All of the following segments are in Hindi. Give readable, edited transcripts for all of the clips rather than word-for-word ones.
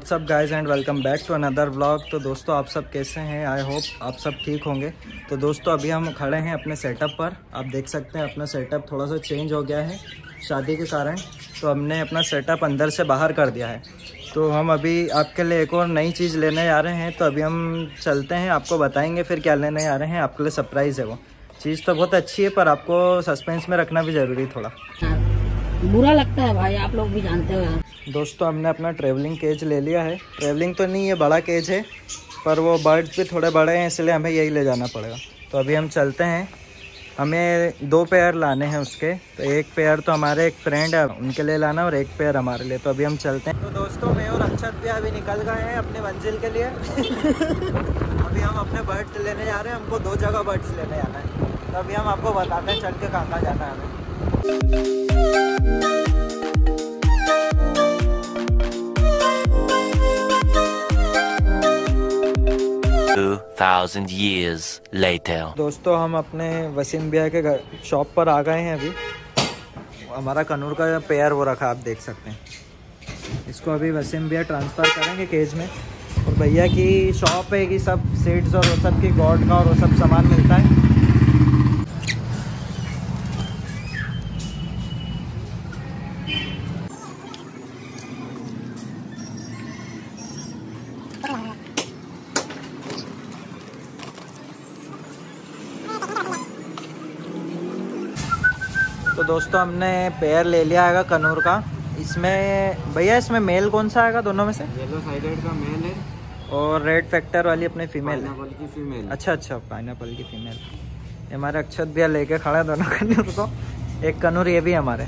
WhatsApp guys and welcome back to another vlog. तो दोस्तों आप सब कैसे हैं? आई होप आप सब ठीक होंगे। तो दोस्तों अभी हम खड़े हैं अपने सेटअप पर। आप देख सकते हैं अपना सेटअप थोड़ा सा चेंज हो गया है शादी के कारण, तो हमने अपना सेटअप अंदर से बाहर कर दिया है। तो हम अभी आपके लिए एक और नई चीज़ लेने आ रहे हैं, तो अभी हम चलते हैं, आपको बताएंगे फिर क्या लेने आ रहे हैं। आपके लिए सरप्राइज़ है वो चीज़, तो बहुत अच्छी है पर आपको सस्पेंस में रखना भी ज़रूरी थोड़ा। बुरा लगता है भाई, आप लोग भी जानते हो। दोस्तों हमने अपना ट्रैवलिंग केज ले लिया है। ट्रैवलिंग तो नहीं, ये बड़ा केज है पर वो बर्ड्स भी थोड़े बड़े हैं इसलिए हमें यही ले जाना पड़ेगा। तो अभी हम चलते हैं। हमें 2 पेयर लाने हैं उसके, तो एक पेयर तो हमारे एक फ्रेंड है उनके लिए लाना और एक पेयर हमारे लिए। तो अभी हम चलते हैं। तो दोस्तों मैं और अक्षत भी अभी निकल गए हैं अपने मंजिल के लिए। अभी हम अपने बर्ड्स लेने जा रहे हैं। हमको 2 जगह बर्ड्स लेने जाना है, तो अभी हम आपको बताते हैं चल के कहाँ जाना है हमें। 2000 years later. दोस्तों हम अपने वसीम भैया के घर शॉप पर आ गए हैं। अभी हमारा कनूर का पेयर वो रखा, आप देख सकते हैं। इसको अभी वसीम भैया ट्रांसफ़र करेंगे केज में। और भैया की शॉप है कि सब सीड्स और वो सब की गॉड का और वो सब सामान मिलता है। तो दोस्तों हमने पेयर ले लिया है कनूर का। इसमें भैया इसमें मेल कौन सा आएगा दोनों में से? येलो साइडेड का मेल है और रेड फैक्टर वाली अपने फीमेल है। पाइनएप्पल की फीमेल। अच्छा पाइनएप्पल की फीमेल। हमारे अक्षत भैया लेके खड़ा है दोनों कनूर को। एक कनूर ये भी हमारे।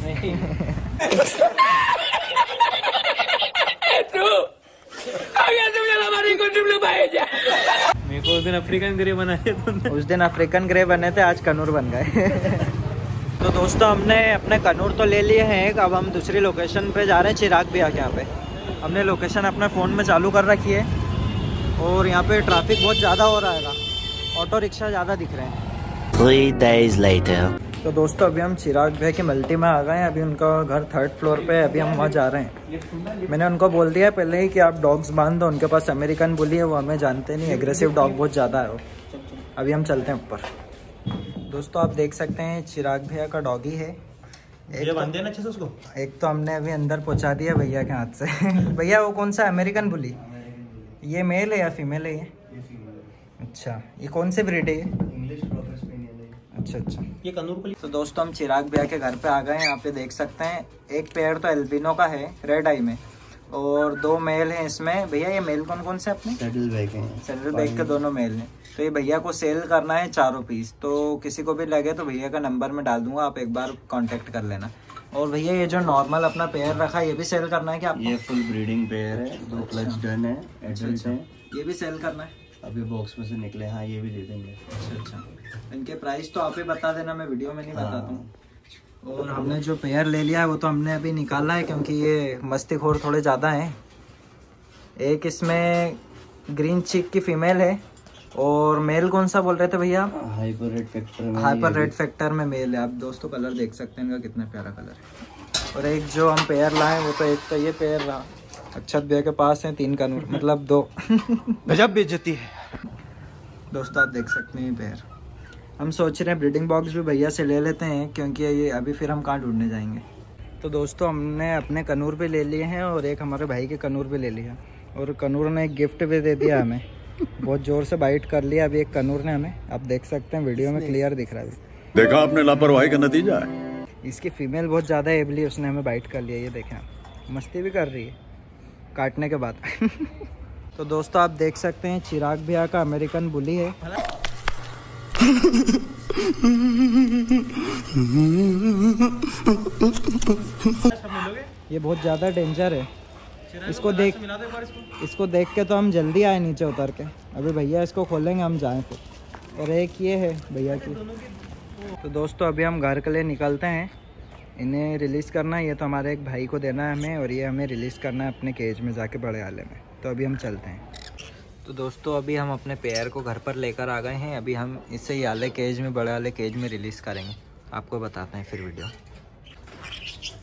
मेरे को उस दिन अफ्रीकन ग्रे बनाए थे। उस दिन अफ्रीकन ग्रे बने थे, आज कनूर बन गए। तो दोस्तों हमने अपने कनूर तो ले लिए हैं एक। अब हम दूसरी लोकेशन पे जा रहे हैं, चिराग भैया के यहाँ पे। हमने लोकेशन अपने फ़ोन में चालू कर रखी है और यहाँ पे ट्रैफिक बहुत ज़्यादा हो रहा है, ऑटो रिक्शा ज़्यादा दिख रहे हैं। 3 days later. तो दोस्तों अभी हम चिराग भैया की मल्टी में आ गए हैं। अभी उनका घर 3rd फ्लोर पे है, अभी हम वहाँ जा रहे हैं। मैंने उनको बोल दिया पहले ही कि आप डॉग्स बांध दो। उनके पास अमेरिकन बुली है, वो हमें जानते नहीं, एग्रेसिव डॉग बहुत ज़्यादा है वो। अभी हम चलते हैं ऊपर। दोस्तों आप देख सकते हैं चिराग भैया का डॉगी है। एक तो हमने अभी अंदर पहुंचा दिया भैया के हाथ से। भैया वो कौन सा अमेरिकन बुली? ये मेल है या फीमेल है? ये अच्छा, ये कौन से ब्रीड है? इंग्लिश कॉकर स्पेनियल है। अच्छा ये कनूर पुली। तो दोस्तों हम चिराग भैया के घर पे आ गए हैं। यहाँ पे देख सकते हैं एक पेयर तो एल्बिनो का है रेड आई में, और 2 मेल हैं इसमें। भैया ये मेल कौन कौन से अपने? सैडल बैग हैं। सैडल बैग के दोनों मेल हैं। तो ये भैया को सेल करना है 4 पीस। तो किसी को भी लगे तो भैया का नंबर मैं डाल दूंगा, आप एक बार कांटेक्ट कर लेना। और भैया ये जो नॉर्मल अपना पेयर रखा है ये भी सेल करना है क्या आपको? ये फुल ब्रीडिंग पेयर है, 2 क्लच डन है, एडल्ट हैं। ये भी सेल करना है? अभी बॉक्स में से निकले। हाँ ये भी दे देंगे। अच्छा। इनके प्राइस तो आप ही बता देना, मैं वीडियो में नहीं बताता हूँ। और हमने जो पेयर ले लिया है वो तो हमने अभी निकाला है क्योंकि ये मस्तीखोर थोड़े ज़्यादा हैं। एक इसमें ग्रीन चिक की फीमेल है और मेल कौन सा बोल रहे थे भैया आप? हाइपर रेड फैक्टर में। हाइपर रेड फैक्टर में मेल है। आप दोस्तों कलर देख सकते हैं इनका कितना प्यारा कलर है। और एक जो हम पेयर लाए वो तो एक तो ये पेयर रहा। अक्षत भैया के पास है 3 कनूर, मतलब 2। गजब बेइज्जती है। दोस्तों आप देख सकते हैं पेयर। हम सोच रहे हैं ब्रीडिंग बॉक्स भी भैया से ले लेते हैं क्योंकि ये अभी फिर हम कहाँ ढूंढने जाएंगे। तो दोस्तों हमने अपने कनूर भी ले लिए हैं और एक हमारे भाई के कनूर भी ले लिया, और कनूर ने एक गिफ्ट भी दे दिया हमें। बहुत जोर से बाइट कर लिया अभी एक कनूर ने हमें, आप देख सकते हैं वीडियो में क्लियर दिख रहा है। देखा आपने लापरवाही का नतीजा है। इसकी फीमेल बहुत ज़्यादा एबली, उसने हमें बाइट कर लिया। ये देखें आप, मस्ती भी कर रही है काटने के बाद। तो दोस्तों आप देख सकते हैं चिराग भैया का अमेरिकन बुली है। ये बहुत ज़्यादा डेंजर है। इसको देख के तो हम जल्दी आए नीचे उतर के। अभी भैया इसको खोलेंगे, हम जाएं फिर। और एक ये है भैया की। तो दोस्तों अभी हम घर के लिए निकलते हैं। इन्हें रिलीज़ करना है, ये तो हमारे एक भाई को देना है हमें, और ये हमें रिलीज़ करना है अपने केज में जाके बड़े आले में। तो अभी हम चलते हैं। तो दोस्तों अभी हम अपने पेयर को घर पर लेकर आ गए हैं। अभी हम इसे ये आले केज में, बड़े वाले केज में रिलीज़ करेंगे। आपको बताते हैं फिर वीडियो।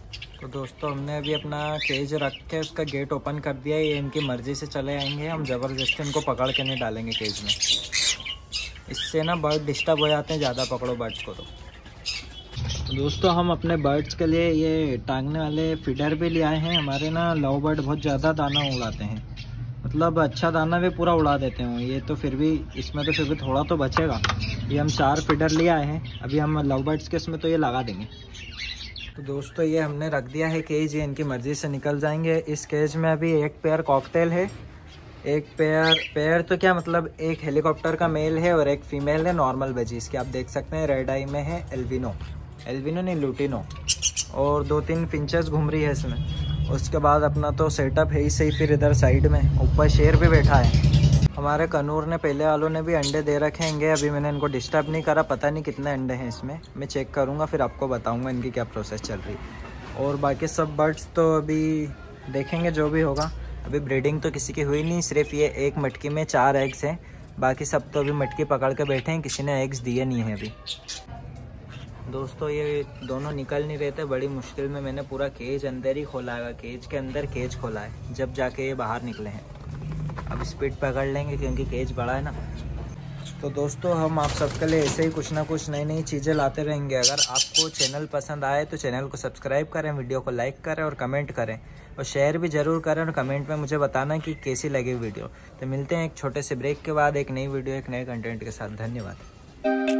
तो दोस्तों हमने अभी अपना केज रख के उसका गेट ओपन कर दिया है। ये इनकी मर्ज़ी से चले आएंगे, हम ज़बरदस्ती इनको पकड़ के नहीं डालेंगे केज में। इससे ना बर्ड डिस्टर्ब हो जाते हैं, ज़्यादा पकड़ो बर्ड्स को। तो दोस्तों हम अपने बर्ड्स के लिए ये टांगने वाले फीडर भी ले आए हैं। हमारे ना लव बर्ड बहुत ज़्यादा दाना उड़ाते हैं, मतलब अच्छा दाना भी पूरा उड़ा देते हैं ये। तो फिर भी इसमें तो फिर भी थोड़ा तो बचेगा। ये हम 4 फीडर ले आए हैं, अभी हम लव बर्ड्स के इसमें तो ये लगा देंगे। तो दोस्तों ये हमने रख दिया है केज, ये इनकी मर्ज़ी से निकल जाएंगे। इस केज में अभी एक पेयर कॉकटेल है, एक पेयर तो क्या मतलब एक हेलीकॉप्टर का मेल है और एक फीमेल है नॉर्मल बजीज की। आप देख सकते हैं रेड आई में है एल्बिनो नहीं लूटिनो, और 2-3 फिंचेस घूम रही है इसमें। उसके बाद अपना तो सेटअप है ही सही। फिर इधर साइड में ऊपर शेर भी बैठा है। हमारे कनूर ने पहले वालों ने भी अंडे दे रखेंगे। अभी मैंने इनको डिस्टर्ब नहीं करा, पता नहीं कितने अंडे हैं इसमें, मैं चेक करूँगा फिर आपको बताऊँगा इनकी क्या प्रोसेस चल रही है। और बाकी सब बर्ड्स तो अभी देखेंगे जो भी होगा। अभी ब्रीडिंग तो किसी की हुई नहीं, सिर्फ ये एक मटकी में 4 एग्स हैं, बाकी सब तो अभी मटकी पकड़ के बैठे हैं, किसी ने एग्स दिए नहीं है अभी। दोस्तों ये दोनों निकल नहीं रहे थे, बड़ी मुश्किल में मैंने पूरा केज अंदर ही खोला है, केज के अंदर केज खोला है, जब जाके ये बाहर निकले हैं। अब स्पीड पकड़ लेंगे क्योंकि केज बड़ा है ना। तो दोस्तों हम आप सबके लिए ऐसे ही कुछ ना कुछ नई नई चीज़ें लाते रहेंगे। अगर आपको चैनल पसंद आए तो चैनल को सब्सक्राइब करें, वीडियो को लाइक करें और कमेंट करें, और शेयर भी ज़रूर करें, और कमेंट में मुझे बताना कि कैसी लगी वीडियो। तो मिलते हैं एक छोटे से ब्रेक के बाद एक नई वीडियो एक नए कंटेंट के साथ। धन्यवाद।